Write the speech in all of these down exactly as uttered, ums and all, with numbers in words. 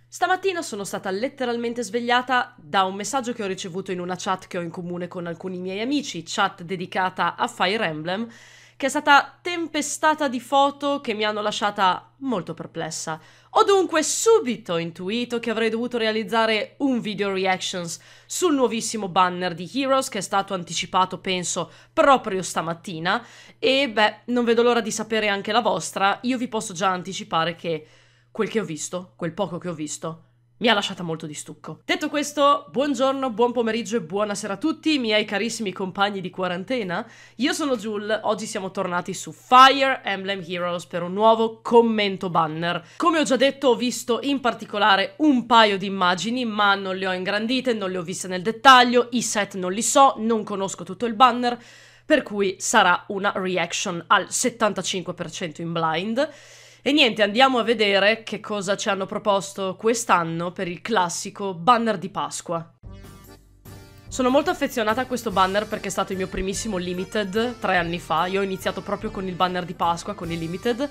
Stamattina sono stata letteralmente svegliata da un messaggio che ho ricevuto in una chat che ho in comune con alcuni miei amici, chat dedicata a Fire Emblem, che è stata tempestata di foto che mi hanno lasciata molto perplessa. Ho dunque subito intuito che avrei dovuto realizzare un video reactions sul nuovissimo banner di Heroes che è stato anticipato, penso, proprio stamattina, e beh, non vedo l'ora di sapere anche la vostra. Io vi posso già anticipare che quel che ho visto, quel poco che ho visto, mi ha lasciata molto di stucco. Detto questo, buongiorno, buon pomeriggio e buonasera a tutti, miei carissimi compagni di quarantena. Io sono Jul, oggi siamo tornati su Fire Emblem Heroes per un nuovo commento banner. Come ho già detto, ho visto in particolare un paio di immagini, ma non le ho ingrandite, non le ho viste nel dettaglio, i set non li so, non conosco tutto il banner, per cui sarà una reaction al settantacinque per cento in blind. E niente, andiamo a vedere che cosa ci hanno proposto quest'anno per il classico banner di Pasqua. Sono molto affezionata a questo banner perché è stato il mio primissimo limited tre anni fa. Io ho iniziato proprio con il banner di Pasqua, con il limited.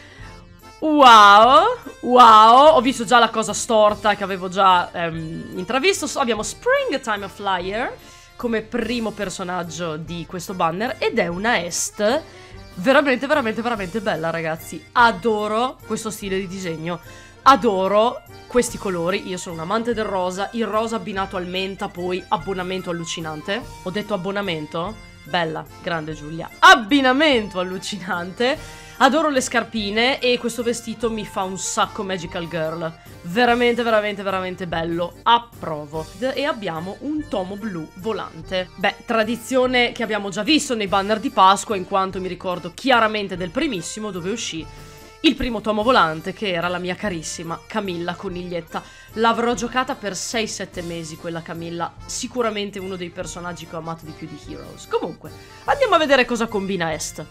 Wow, wow, ho visto già la cosa storta che avevo già ehm, intravisto. Abbiamo Spring Time of Flyer come primo personaggio di questo banner ed è una Est veramente, veramente, veramente bella, ragazzi. Adoro questo stile di disegno, adoro questi colori. Io sono un amante del rosa, il rosa abbinato al menta, poi abbonamento allucinante. Ho detto abbonamento? Bella, grande Giulia. Abbinamento allucinante. Adoro le scarpine e questo vestito mi fa un sacco Magical Girl. Veramente, veramente, veramente bello. Approvo. E abbiamo un tomo blu volante. Beh, tradizione che abbiamo già visto nei banner di Pasqua, in quanto mi ricordo chiaramente del primissimo, dove uscì il primo tomo volante, che era la mia carissima Camilla Coniglietta. L'avrò giocata per sei sette mesi quella Camilla. Sicuramente uno dei personaggi che ho amato di più di Heroes. Comunque, andiamo a vedere cosa combina Est.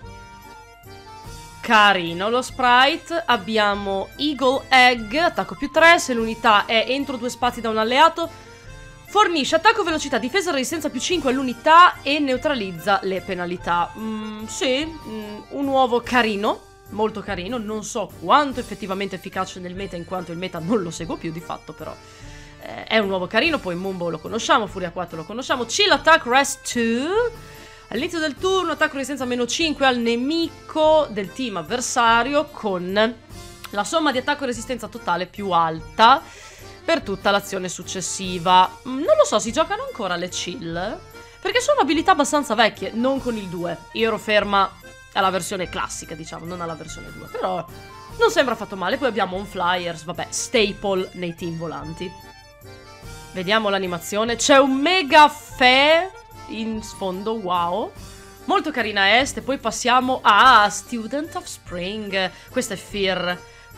Carino lo sprite. Abbiamo Eagle Egg, attacco più tre, se l'unità è entro due spazi da un alleato fornisce attacco, velocità, difesa, resistenza più cinque all'unità e neutralizza le penalità. Mm, sì, mm, un uovo carino, molto carino, non so quanto effettivamente efficace nel meta, in quanto il meta non lo seguo più di fatto, però eh, è un uovo carino. Poi Mumbo lo conosciamo, Furia quattro lo conosciamo, Chill Attack, Rest due. All'inizio del turno attacco resistenza meno cinque al nemico del team avversario con la somma di attacco e resistenza totale più alta per tutta l'azione successiva. Non lo so, si giocano ancora le chill? Perché sono abilità abbastanza vecchie, non con il due. Io ero ferma alla versione classica, diciamo, non alla versione due. Però non sembra fatto male. Poi abbiamo un Flyers, vabbè, staple nei team volanti. Vediamo l'animazione. C'è un mega fe in sfondo, wow, molto carina Est. E poi passiamo a Student of Spring. Questa è Fear,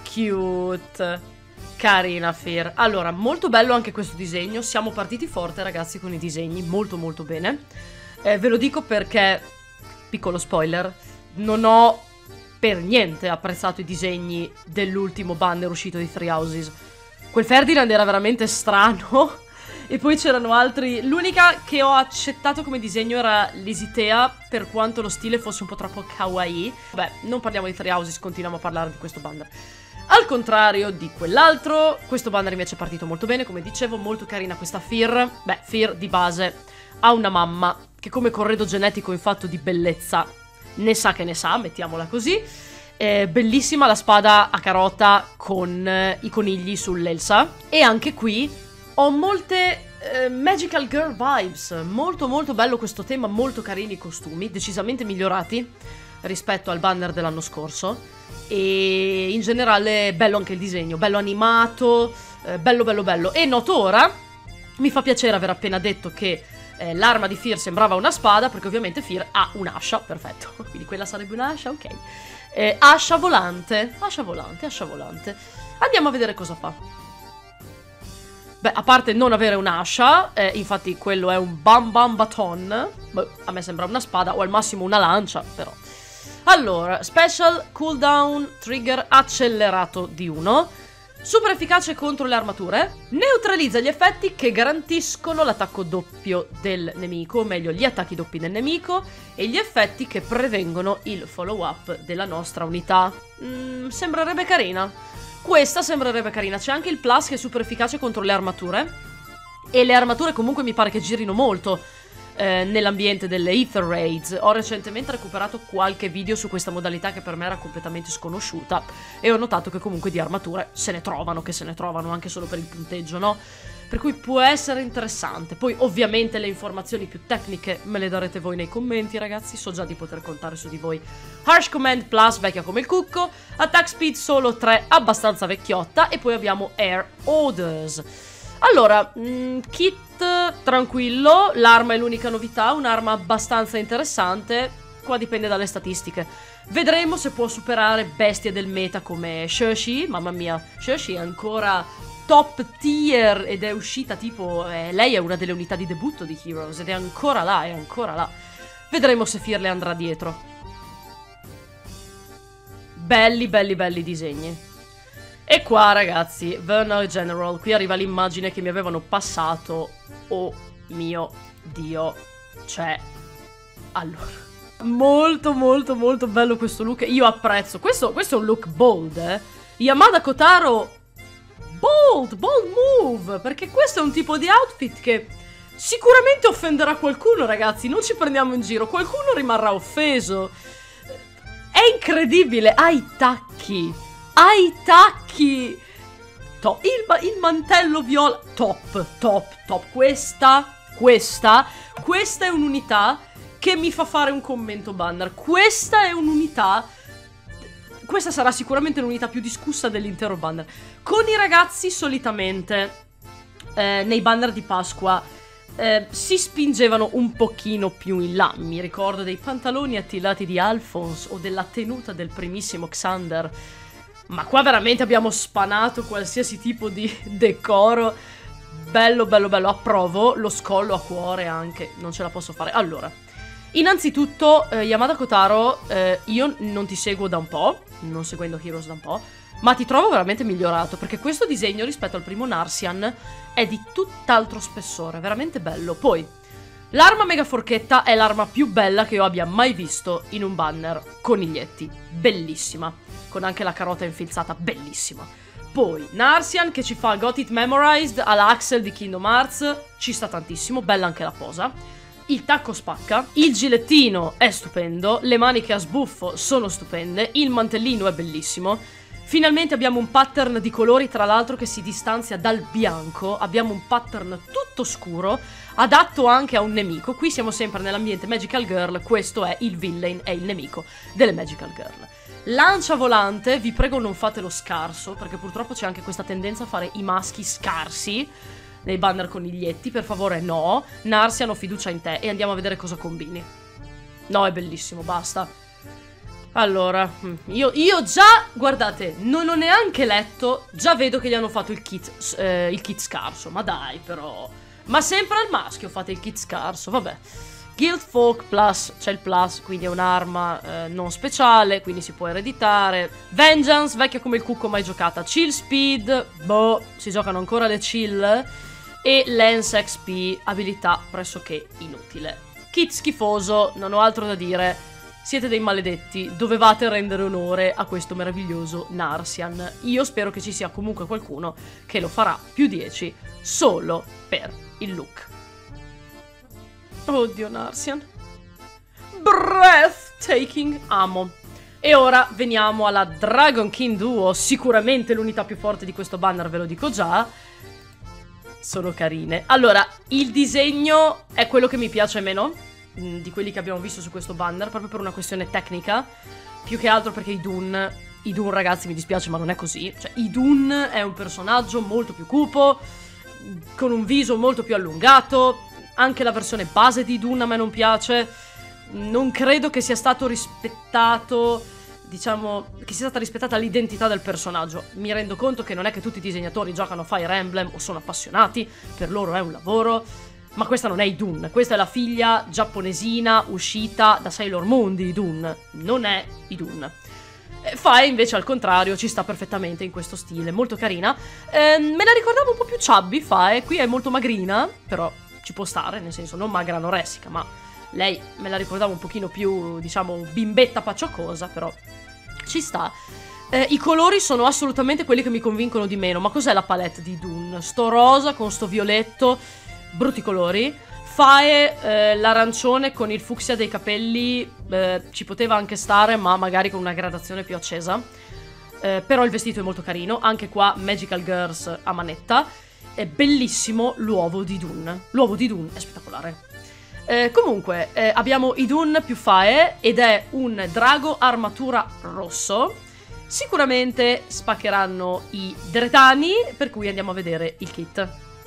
cute, carina Fear. Allora, molto bello anche questo disegno. Siamo partiti forte, ragazzi, con i disegni, molto molto bene. eh, Ve lo dico perché, piccolo spoiler, non ho per niente apprezzato i disegni dell'ultimo banner uscito di Three Houses. Quel Ferdinand era veramente strano. E poi c'erano altri. L'unica che ho accettato come disegno era l'Isitea, per quanto lo stile fosse un po' troppo kawaii. Beh, non parliamo di Three Houses, continuiamo a parlare di questo banner. Al contrario di quell'altro, questo banner invece è partito molto bene, come dicevo, molto carina questa Fear. Beh, Fear di base ha una mamma che come corredo genetico in fatto di bellezza ne sa che ne sa, mettiamola così. È bellissima la spada a carota con eh, i conigli sull'Elsa. E anche qui ho molte eh, Magical Girl vibes. Molto molto bello questo tema, molto carini i costumi, decisamente migliorati rispetto al banner dell'anno scorso. E in generale bello anche il disegno, bello animato, eh, bello bello bello. E noto ora, mi fa piacere aver appena detto che eh, l'arma di Fear sembrava una spada, perché ovviamente Fear ha un'ascia, perfetto, quindi quella sarebbe un'ascia, ok. eh, Ascia volante, ascia volante, ascia volante. Andiamo a vedere cosa fa. Beh, a parte non avere un'ascia, eh, infatti quello è un Bam Bam Baton. Beh, a me sembra una spada o al massimo una lancia, però. Allora, special cooldown trigger accelerato di uno. Super efficace contro le armature. Neutralizza gli effetti che garantiscono l'attacco doppio del nemico, o meglio gli attacchi doppi del nemico, e gli effetti che prevengono il follow up della nostra unità. Mm, sembrerebbe carina. Questa sembrerebbe carina, c'è anche il plus che è super efficace contro le armature, e le armature comunque mi pare che girino molto eh, nell'ambiente delle Ether Raids. Ho recentemente recuperato qualche video su questa modalità che per me era completamente sconosciuta, e ho notato che comunque di armature se ne trovano, che se ne trovano anche solo per il punteggio, no? Per cui può essere interessante. Poi ovviamente le informazioni più tecniche me le darete voi nei commenti, ragazzi. So già di poter contare su di voi. Harsh Command Plus, vecchia come il cucco. Attack Speed solo tre, abbastanza vecchiotta. E poi abbiamo Air Orders. Allora, mh, kit tranquillo. L'arma è l'unica novità, un'arma abbastanza interessante. Qua dipende dalle statistiche. Vedremo se può superare bestie del meta come Shoshi. Mamma mia, Shoshi è ancora top tier ed è uscita tipo... Eh, lei è una delle unità di debutto di Heroes ed è ancora là, è ancora là. Vedremo se Fear le andrà dietro. Belli, belli, belli disegni. E qua, ragazzi, Vernal General. Qui arriva l'immagine che mi avevano passato. Oh mio Dio. Cioè... Allora... Molto, molto, molto bello questo look. Io apprezzo. Questo, questo è un look bold, eh. Yamada Kotaro... Bold, bold move, perché questo è un tipo di outfit che sicuramente offenderà qualcuno, ragazzi, non ci prendiamo in giro, qualcuno rimarrà offeso. È incredibile, ha i tacchi, ha i tacchi. Top. Il, il mantello viola, top, top, top, questa, questa, questa è un'unità che mi fa fare un commento banner, questa è un'unità... Questa sarà sicuramente l'unità più discussa dell'intero banner. Con i ragazzi solitamente eh, nei banner di Pasqua eh, si spingevano un pochino più in là. Mi ricordo dei pantaloni attillati di Alphonse o della tenuta del primissimo Xander. Ma qua veramente abbiamo spanato qualsiasi tipo di decoro. Bello, bello, bello. Approvo. Lo scollo a cuore anche. Non ce la posso fare. Allora... Innanzitutto, eh, Yamada Kotaro, eh, io non ti seguo da un po', non seguendo Heroes da un po', ma ti trovo veramente migliorato, perché questo disegno rispetto al primo Narsian è di tutt'altro spessore, veramente bello. Poi, l'arma mega forchetta è l'arma più bella che io abbia mai visto in un banner, coniglietti, bellissima, con anche la carota infilzata, bellissima. Poi, Narsian che ci fa Got It Memorized alla Axel di Kingdom Hearts, ci sta tantissimo, bella anche la posa. Il tacco spacca, il gilettino è stupendo, le maniche a sbuffo sono stupende, il mantellino è bellissimo. Finalmente abbiamo un pattern di colori, tra l'altro, che si distanzia dal bianco. Abbiamo un pattern tutto scuro, adatto anche a un nemico. Qui siamo sempre nell'ambiente Magical Girl, questo è il villain, è il nemico delle Magical Girl. Lancia volante, vi prego non fatelo scarso, perché purtroppo c'è anche questa tendenza a fare i maschi scarsi nei banner coniglietti, per favore no. Narsian, ho fiducia in te e andiamo a vedere cosa combini. No, è bellissimo, basta. Allora, io, io già, guardate, non ho neanche letto, già vedo che gli hanno fatto il kit, eh, il kit scarso, ma dai però. Ma sempre al maschio fate il kit scarso, vabbè. Guild Folk Plus, c'è il plus, quindi è un'arma eh, non speciale, quindi si può ereditare. Vengeance, vecchia come il cucco, mai giocata. Chill Speed, boh, si giocano ancora le chill. E Lance X P, abilità pressoché inutile. Kit schifoso, non ho altro da dire. Siete dei maledetti, dovevate rendere onore a questo meraviglioso Narsian. Io spero che ci sia comunque qualcuno che lo farà più dieci solo per il look. Oddio Narsian. Breathtaking, amo. E ora veniamo alla Dragon King Duo, sicuramente l'unità più forte di questo banner, ve lo dico già. Sono carine. Allora, il disegno è quello che mi piace meno mh, di quelli che abbiamo visto su questo banner, proprio per una questione tecnica, più che altro perché Idun, Idun ragazzi mi dispiace ma non è così, cioè Idun è un personaggio molto più cupo, con un viso molto più allungato, anche la versione base di Idun a me non piace, non credo che sia stato rispettato, diciamo, che sia stata rispettata l'identità del personaggio. Mi rendo conto che non è che tutti i disegnatori giocano a Fire Emblem o sono appassionati, per loro è un lavoro, ma questa non è Idun, questa è la figlia giapponesina uscita da Sailor Moon di Idun, non è Idun. Fae invece al contrario ci sta perfettamente in questo stile, molto carina. Eh, me la ricordavo un po' più chubby Fae, qui è molto magrina, però ci può stare, nel senso non magra anoressica, ma lei me la ricordavo un pochino più, diciamo, bimbetta pacciocosa, però ci sta. Eh, I colori sono assolutamente quelli che mi convincono di meno. Ma cos'è la palette di Idun? Sto rosa con sto violetto, brutti colori. Fae, eh, l'arancione con il fucsia dei capelli, eh, ci poteva anche stare, ma magari con una gradazione più accesa. Eh, però il vestito è molto carino. Anche qua Magical Girls a manetta. È bellissimo l'uovo di Idun. L'uovo di Idun è spettacolare. Eh, comunque, eh, abbiamo Idun più Fae ed è un drago armatura rosso. Sicuramente spaccheranno i Dretani, per cui andiamo a vedere il kit.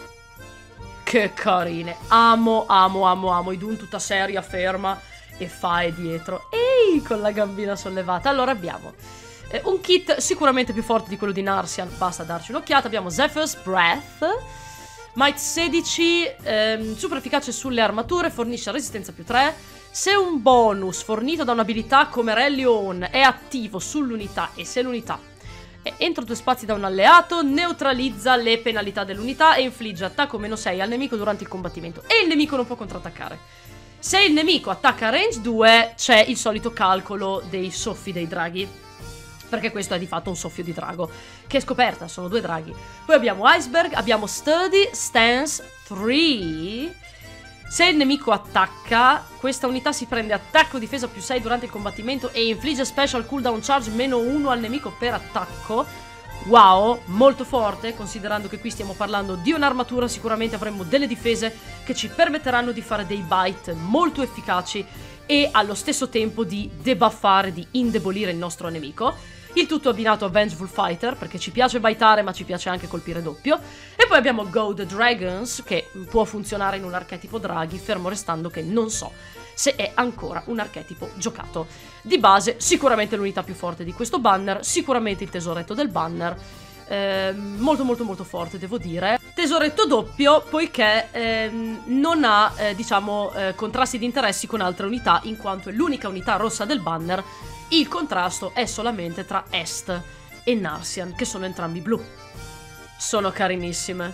Che carine. Amo, amo, amo, amo. Idun tutta seria, ferma e Fae dietro. Ehi, con la gambina sollevata. Allora abbiamo eh, un kit sicuramente più forte di quello di Narsian. Basta darci un'occhiata. Abbiamo Zephyr's Breath. Might sedici, ehm, super efficace sulle armature, fornisce resistenza più tre. Se un bonus fornito da un'abilità come Relion è attivo sull'unità e se l'unità è entro due spazi da un alleato, neutralizza le penalità dell'unità e infligge attacco meno sei al nemico durante il combattimento. E il nemico non può contrattaccare. Se il nemico attacca a range due, c'è il solito calcolo dei soffi dei draghi. Perché questo è di fatto un soffio di drago. Che è scoperta, sono due draghi. Poi abbiamo Iceberg, abbiamo Sturdy, Stance, tre. Se il nemico attacca, questa unità si prende attacco difesa più sei durante il combattimento e infligge special cooldown charge meno uno al nemico per attacco. Wow, molto forte, considerando che qui stiamo parlando di un'armatura. Sicuramente avremo delle difese che ci permetteranno di fare dei bite molto efficaci e allo stesso tempo di debuffare, di indebolire il nostro nemico. Il tutto abbinato a Vengeful Fighter, perché ci piace baitare ma ci piace anche colpire doppio. E poi abbiamo Gold Dragons, che può funzionare in un archetipo draghi, fermo restando che non so se è ancora un archetipo giocato. Di base sicuramente l'unità più forte di questo banner, sicuramente il tesoretto del banner. Eh, molto molto molto forte, devo dire. Tesoretto doppio poiché ehm, non ha eh, diciamo eh, contrasti di interessi con altre unità, in quanto è l'unica unità rossa del banner. Il contrasto è solamente tra Est e Narsian, che sono entrambi blu. Sono carinissime.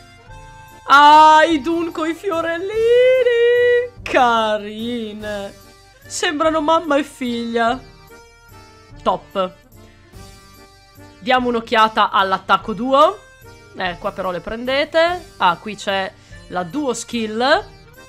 Ah, Idun coi fiorellini! Carine! Sembrano mamma e figlia. Top. Diamo un'occhiata all'attacco duo. Eh, qua però le prendete. Ah, qui c'è la duo skill.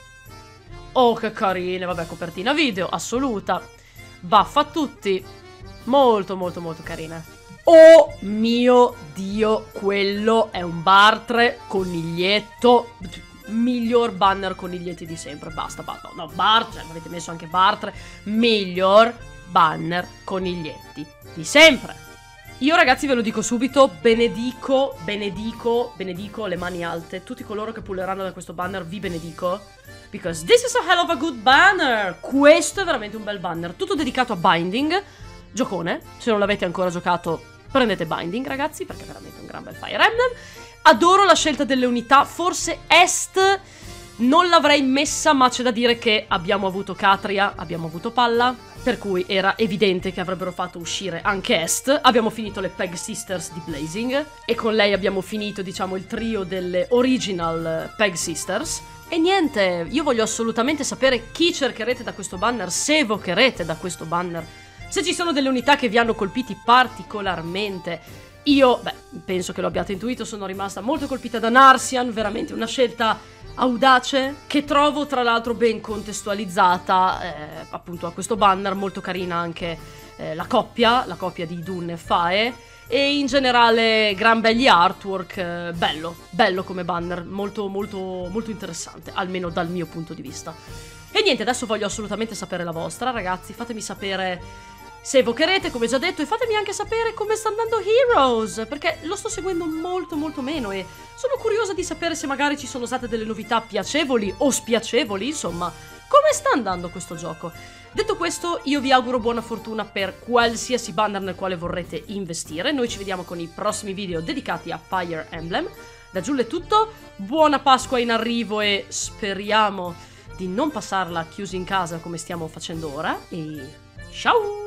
Oh, che carine. Vabbè, copertina video, assoluta. Buff a tutti. Molto, molto, molto carine. Oh mio Dio, quello è un Bartre coniglietto. Miglior banner coniglietti di sempre. Basta, basta. No, no, Bartre, avete messo anche Bartre. Miglior banner coniglietti di sempre. Io ragazzi ve lo dico subito, benedico, benedico, benedico le mani alte. Tutti coloro che pulleranno da questo banner vi benedico. Because this is a hell of a good banner. Questo è veramente un bel banner. Tutto dedicato a Binding. Giocone. Se non l'avete ancora giocato, prendete Binding ragazzi, perché è veramente un gran bel Fire Emblem. Adoro la scelta delle unità. Forse Est non l'avrei messa, ma c'è da dire che abbiamo avuto Catria, abbiamo avuto Palla, per cui era evidente che avrebbero fatto uscire anche Est. Abbiamo finito le Peg Sisters di Blazing e con lei abbiamo finito, diciamo, il trio delle original Peg Sisters. E niente, io voglio assolutamente sapere chi cercherete da questo banner, se evocherete da questo banner, se ci sono delle unità che vi hanno colpiti particolarmente. Io, beh, penso che lo abbiate intuito, sono rimasta molto colpita da Narsian, veramente una scelta audace, che trovo tra l'altro ben contestualizzata eh, appunto a questo banner. Molto carina anche eh, la coppia, la coppia di Idun e Fae, e in generale gran belli artwork, eh, bello, bello come banner, molto molto molto interessante, almeno dal mio punto di vista. E niente, adesso voglio assolutamente sapere la vostra ragazzi, fatemi sapere se evocherete, come già detto, e fatemi anche sapere come sta andando Heroes, perché lo sto seguendo molto molto meno e sono curiosa di sapere se magari ci sono state delle novità piacevoli o spiacevoli, insomma, come sta andando questo gioco. Detto questo, io vi auguro buona fortuna per qualsiasi banner nel quale vorrete investire. Noi ci vediamo con i prossimi video dedicati a Fire Emblem. Da Giulia è tutto, buona Pasqua in arrivo e speriamo di non passarla chiusi in casa come stiamo facendo ora, e ciao!